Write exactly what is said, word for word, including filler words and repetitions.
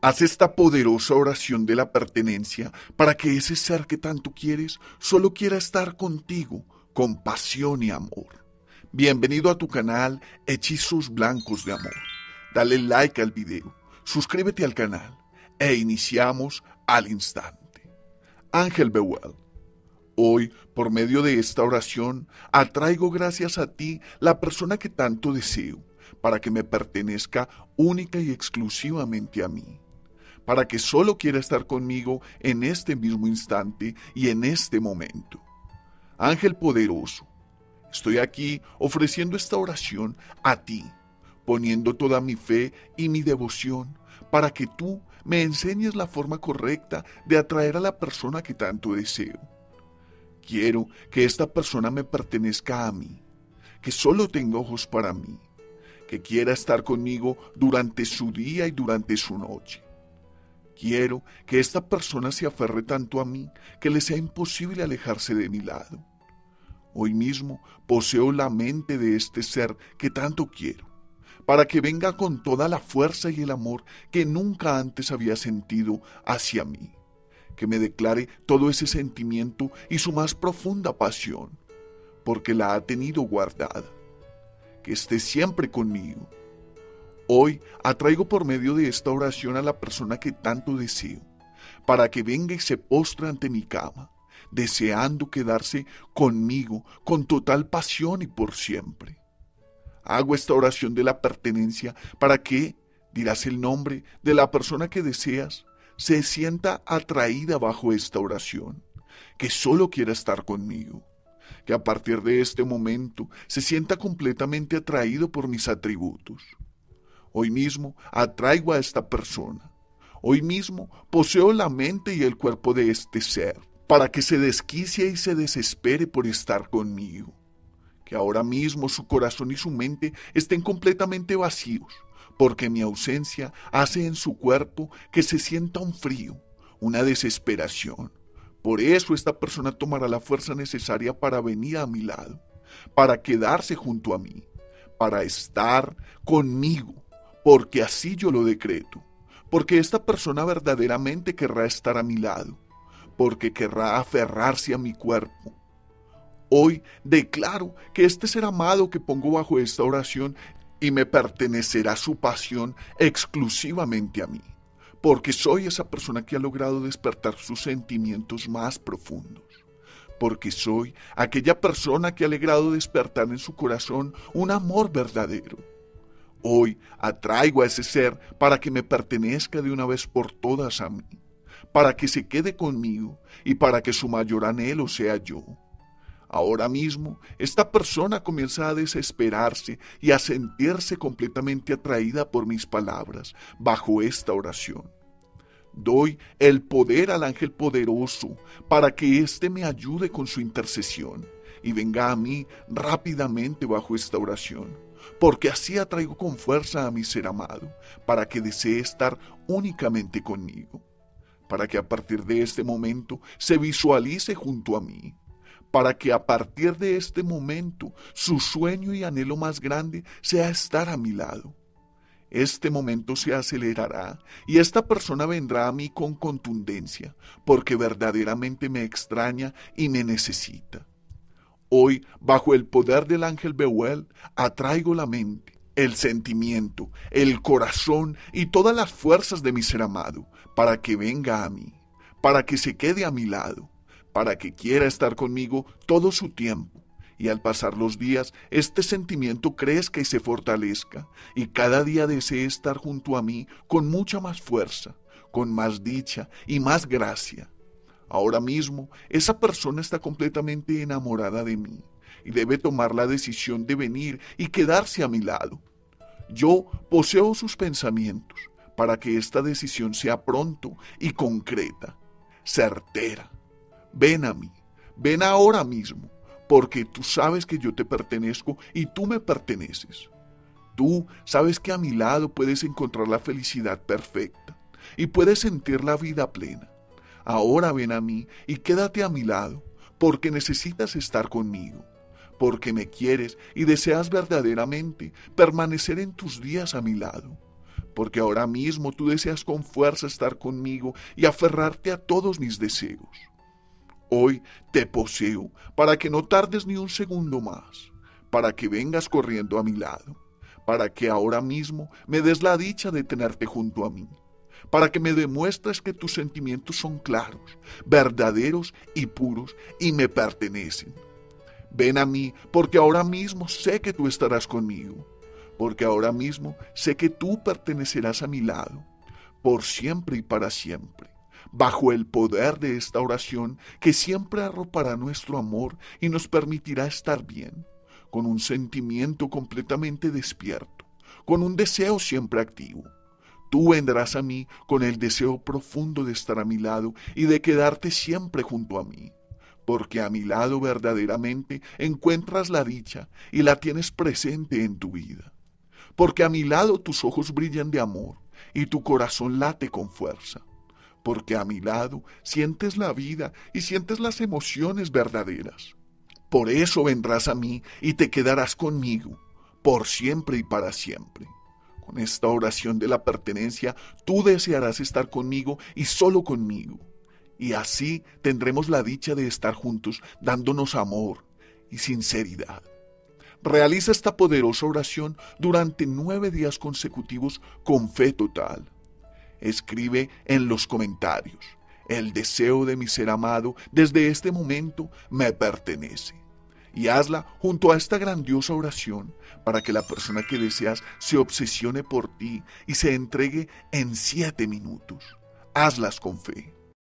Haz esta poderosa oración de la pertenencia para que ese ser que tanto quieres solo quiera estar contigo con pasión y amor. Bienvenido a tu canal Hechizos Blancos de Amor. Dale like al video, suscríbete al canal e iniciamos al instante. Ángel Beuel. Hoy, por medio de esta oración, atraigo gracias a ti la persona que tanto deseo, para que me pertenezca única y exclusivamente a mí, para que solo quiera estar conmigo en este mismo instante y en este momento. Ángel poderoso, estoy aquí ofreciendo esta oración a ti, poniendo toda mi fe y mi devoción para que tú me enseñes la forma correcta de atraer a la persona que tanto deseo. Quiero que esta persona me pertenezca a mí, que solo tenga ojos para mí, que quiera estar conmigo durante su día y durante su noche. Quiero que esta persona se aferre tanto a mí que le sea imposible alejarse de mi lado. Hoy mismo poseo la mente de este ser que tanto quiero, para que venga con toda la fuerza y el amor que nunca antes había sentido hacia mí, que me declare todo ese sentimiento y su más profunda pasión, porque la ha tenido guardada, que esté siempre conmigo. Hoy atraigo por medio de esta oración a la persona que tanto deseo, para que venga y se postre ante mi cama, deseando quedarse conmigo con total pasión y por siempre. Hago esta oración de la pertenencia para que, dirás el nombre de la persona que deseas, se sienta atraída bajo esta oración, que solo quiera estar conmigo, que a partir de este momento se sienta completamente atraído por mis atributos. Hoy mismo atraigo a esta persona. Hoy mismo poseo la mente y el cuerpo de este ser, para que se desquicie y se desespere por estar conmigo. Que ahora mismo su corazón y su mente estén completamente vacíos, porque mi ausencia hace en su cuerpo que se sienta un frío, una desesperación. Por eso esta persona tomará la fuerza necesaria para venir a mi lado, para quedarse junto a mí, para estar conmigo, porque así yo lo decreto, porque esta persona verdaderamente querrá estar a mi lado, porque querrá aferrarse a mi cuerpo. Hoy declaro que este ser amado que pongo bajo esta oración y me pertenecerá su pasión exclusivamente a mí, porque soy esa persona que ha logrado despertar sus sentimientos más profundos, porque soy aquella persona que ha logrado despertar en su corazón un amor verdadero. Hoy atraigo a ese ser para que me pertenezca de una vez por todas a mí, para que se quede conmigo y para que su mayor anhelo sea yo. Ahora mismo, esta persona comienza a desesperarse y a sentirse completamente atraída por mis palabras bajo esta oración. Doy el poder al ángel poderoso para que éste me ayude con su intercesión y venga a mí rápidamente bajo esta oración, porque así atraigo con fuerza a mi ser amado para que desee estar únicamente conmigo, para que a partir de este momento se visualice junto a mí, para que a partir de este momento su sueño y anhelo más grande sea estar a mi lado. Este momento se acelerará y esta persona vendrá a mí con contundencia, porque verdaderamente me extraña y me necesita. Hoy, bajo el poder del ángel Beuel, atraigo la mente, el sentimiento, el corazón y todas las fuerzas de mi ser amado, para que venga a mí, para que se quede a mi lado, para que quiera estar conmigo todo su tiempo, y al pasar los días, este sentimiento crezca y se fortalezca, y cada día desee estar junto a mí con mucha más fuerza, con más dicha y más gracia. Ahora mismo, esa persona está completamente enamorada de mí, y debe tomar la decisión de venir y quedarse a mi lado. Yo poseo sus pensamientos, para que esta decisión sea pronto y concreta, certera. Ven a mí, ven ahora mismo, porque tú sabes que yo te pertenezco y tú me perteneces. Tú sabes que a mi lado puedes encontrar la felicidad perfecta y puedes sentir la vida plena. Ahora ven a mí y quédate a mi lado, porque necesitas estar conmigo, porque me quieres y deseas verdaderamente permanecer en tus días a mi lado, porque ahora mismo tú deseas con fuerza estar conmigo y aferrarte a todos mis deseos. Hoy te poseo para que no tardes ni un segundo más, para que vengas corriendo a mi lado, para que ahora mismo me des la dicha de tenerte junto a mí, para que me demuestres que tus sentimientos son claros, verdaderos y puros y me pertenecen. Ven a mí porque ahora mismo sé que tú estarás conmigo, porque ahora mismo sé que tú pertenecerás a mi lado, por siempre y para siempre, bajo el poder de esta oración que siempre arropará nuestro amor y nos permitirá estar bien, con un sentimiento completamente despierto, con un deseo siempre activo. Tú vendrás a mí con el deseo profundo de estar a mi lado y de quedarte siempre junto a mí, porque a mi lado verdaderamente encuentras la dicha y la tienes presente en tu vida, porque a mi lado tus ojos brillan de amor y tu corazón late con fuerza, porque a mi lado sientes la vida y sientes las emociones verdaderas. Por eso vendrás a mí y te quedarás conmigo, por siempre y para siempre. Con esta oración de la pertenencia, tú desearás estar conmigo y solo conmigo. Y así tendremos la dicha de estar juntos, dándonos amor y sinceridad. Realiza esta poderosa oración durante nueve días consecutivos con fe total. Escribe en los comentarios: el deseo de mi ser amado desde este momento me pertenece. Y hazla junto a esta grandiosa oración para que la persona que deseas se obsesione por ti y se entregue en siete minutos. Hazlas con fe.